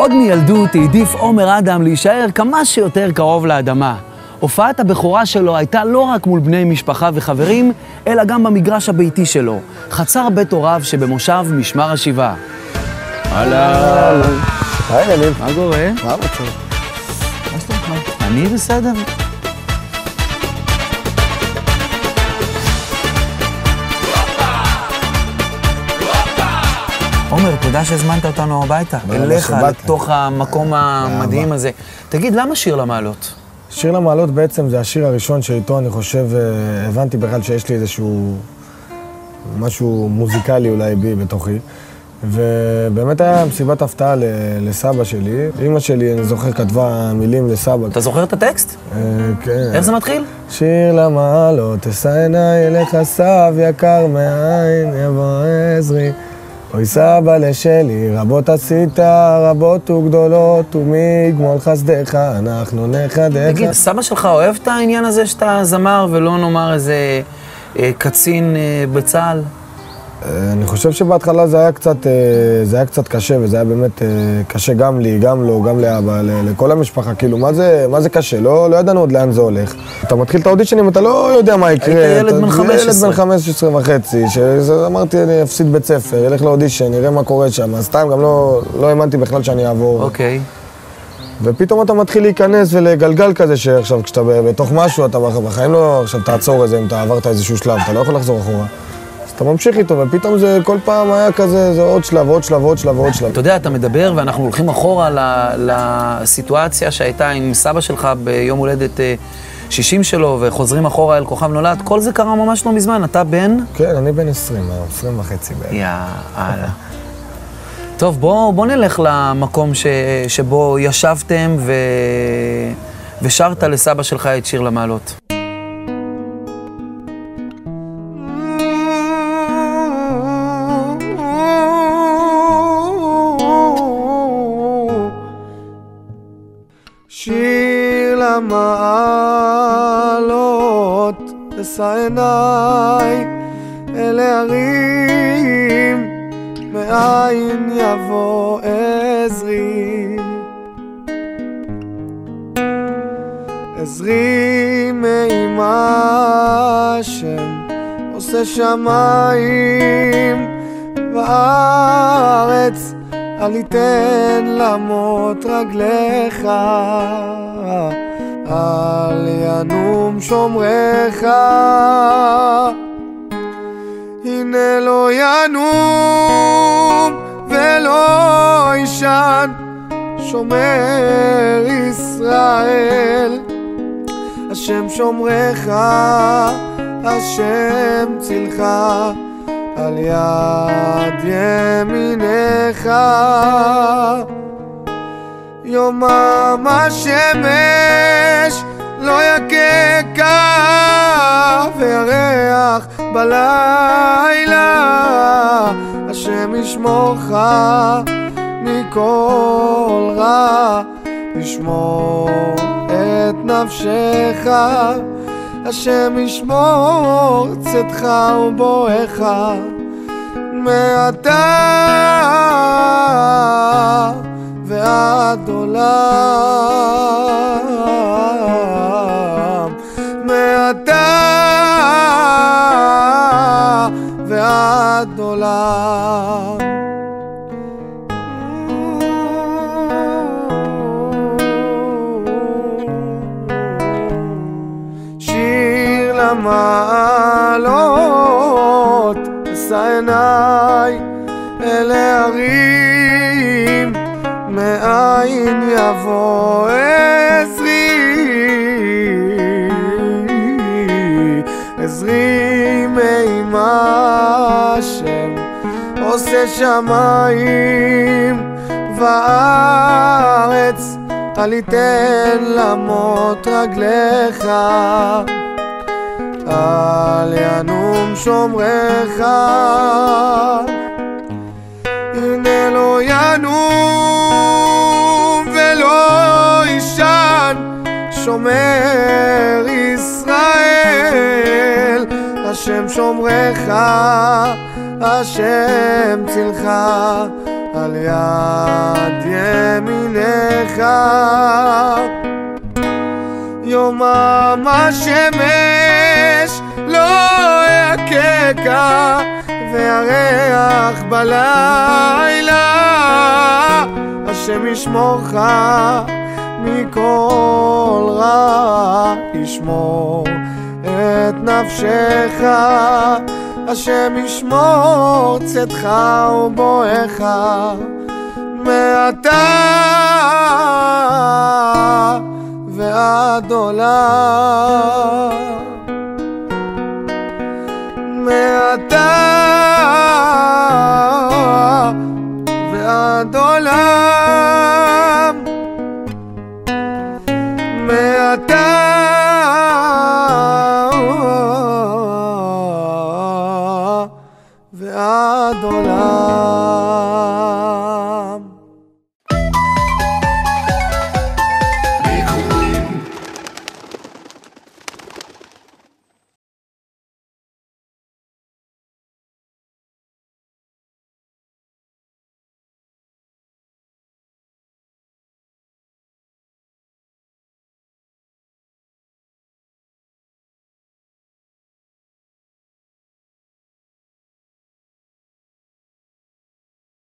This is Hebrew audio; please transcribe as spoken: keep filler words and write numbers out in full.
עוד מילדות העדיף עומר אדם להישאר כמה שיותר קרוב לאדמה. הופעת הבכורה שלו הייתה לא רק מול בני משפחה וחברים, אלא גם במגרש הביתי שלו, חצר בית הוריו שבמושב משמר השבעה. הלאה. היי, יניב. מה קורה? מה מצב? מה שלומך? אני בסדר. עומר, תודה שהזמנת אותנו הביתה, אליך, לתוך המקום המדהים הזה. תגיד, למה שיר למעלות? שיר למעלות בעצם זה השיר הראשון שאיתו אני חושב, הבנתי בכלל שיש לי איזשהו משהו מוזיקלי אולי בי בתוכי. ובאמת היה מסיבת הפתעה לסבא שלי. אמא שלי, אני זוכר, כתבה מילים לסבא. אתה זוכר את הטקסט? כן. איך זה מתחיל? שיר למעלות, אשא עיניי אליך סב יקר מעין יבוא עזרי. אוי סבא לשלי, רבות עשית, רבות וגדולות, ומגמול חסדך, אנחנו נחדך. תגיד, סבא שלך אוהב את העניין הזה שאתה זמר ולא נאמר איזה אה, קצין אה, בצה"ל? אני חושב שבהתחלה זה היה קצת, זה היה קצת קשה, וזה היה באמת קשה גם לי, גם לו, גם לאבא, לכל המשפחה. כאילו, מה זה, מה זה קשה? לא, לא ידענו עוד לאן זה הולך. אתה מתחיל את האודישנים, אתה לא יודע מה יקרה. היית ילד בן חמש עשרה. ילד בן חמש עשרה וחצי, שאמרתי, אני אפסיד בית ספר, אלך לאודישן, נראה מה קורה שם. אז סתם גם לא, לא האמנתי בכלל שאני אעבור. אוקיי. ופתאום אתה מתחיל להיכנס ולגלגל כזה, שעכשיו כשאתה בתוך משהו, אתה בחיים לא, עכשיו תעצור איזה, אם אתה עברת איזשהו שלב, אתה לא יכול לחזור אחורה. אתה ממשיך איתו, ופתאום זה כל פעם היה כזה, זה עוד שלב, עוד שלב, עוד שלב, עוד שלב. אתה יודע, אתה מדבר, ואנחנו הולכים אחורה לסיטואציה שהייתה עם סבא שלך ביום הולדת שישים שלו, וחוזרים אחורה אל כוכב נולד. כל זה קרה ממש לא מזמן. אתה בן? כן, אני בן עשרים, עשרים וחצי בערך. יאללה. טוב, בוא, בוא נלך למקום ש, שבו ישבתם ו... ושרת לסבא שלך את שיר למעלות. שיר למעלות, אשא עיניי אל ההרים, מאין יבוא עזרי. עזרי מעם השם, עושה שמיים וארץ, אל יתן למות רגליך, אל ינום שומרך. הנה לא ינום ולא ישן, שומר ישראל. השם שומרך, השם צילך, על יד ימינך. יומם השמש לא יככה, וירח בלילה. השם ישמורך מכל רע, ישמור את נפשך. השם ישמור צאתך ובואך, מעתה ועד עולם. מעתה ועד עולם. שיר למעלות, אשא עיניי אל ההרים, מאין יבוא עזרי. עזרי מעם השם, עושה שמיים וארץ, אל יתן למות רגליך, אל ינום שומרך. הנה לא ינום ולא ישן, שומר ישראל. השם שומרך, השם צילך, על יד ימינך. יומם השמש לא יככה, והריח בלילה, השם ישמורך מכל רע, ישמור את נפשך, השם ישמור צאתך ובואך מעתה ועד עולם.